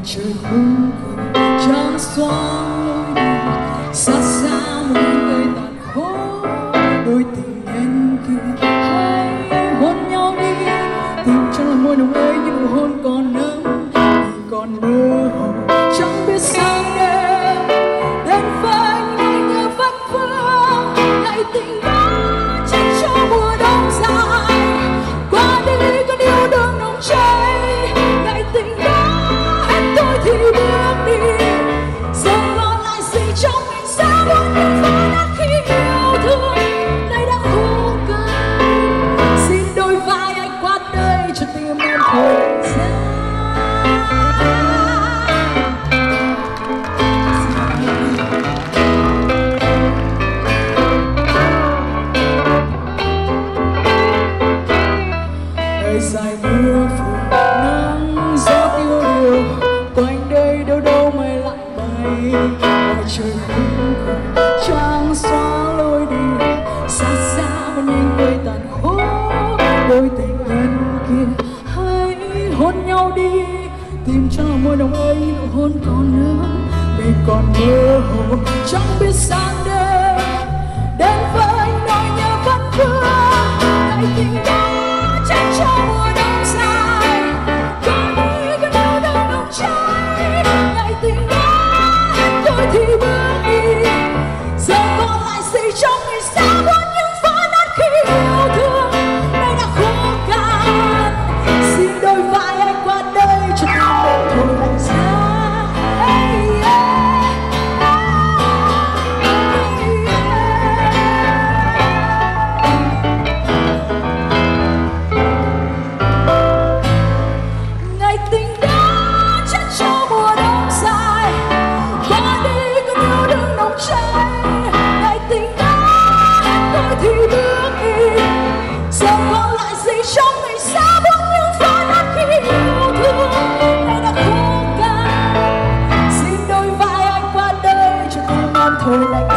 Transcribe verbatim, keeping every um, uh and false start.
trời khung cửa trăng xóa lối đi xa xa một người tàn khổ. Đôi tình nhân kia hãy hôn nhau đi, tìm cho là môi nồng ấy những nụ hôn còn nắng vì còn mơ hồ chẳng biết sáng đêm đến với ngày nhớ vất vả ngày tình đó trách cho mùa đông dài qua đi con yêu đương nồng cháy ngày tình đó hết tôi thì bước đi giờ còn lại gì trong mình sao muốn những phút đất khi yêu thương nay đã khô cằn xin đôi vai anh qua đây cho tim em thời gian. Đời dài mưa phùn nắng gió tiêu điều quanh đây đâu đâu mây lặng bay ngoài trời khung cửa trăng xóa lối đi xa xa một những người tàn khổ. Đôi tình nhân kia hãy hôn nhau đi, tìm cho môi nồng ấy nụ hôn còn nữa vì còn mơ hồ chẳng biết sáng đêm đến với nỗi nhớ vất vả ngày tình đó trách cho mùa đông dài còn đi con yêu đương nồng cháy ngày tình đó hết tôi thì bước đi giờ còn lại gì trong ngày xa muốn những phá nát khi yêu thương nay đã khô cằn xin đôi vai anh qua đây cho tim em thôi lạnh giá. Hey, yeah. Hey, yeah. Ngày tình đó trách cho mùa đông dài qua đi con yêu đương nồng cháy ngày tình đó hết tôi thì bước đi giờ còn lại gì trong ngày xa bước những phá nát khi yêu thương nay đã khô cằn xin đôi vai anh qua đây cho tim em thôi lạnh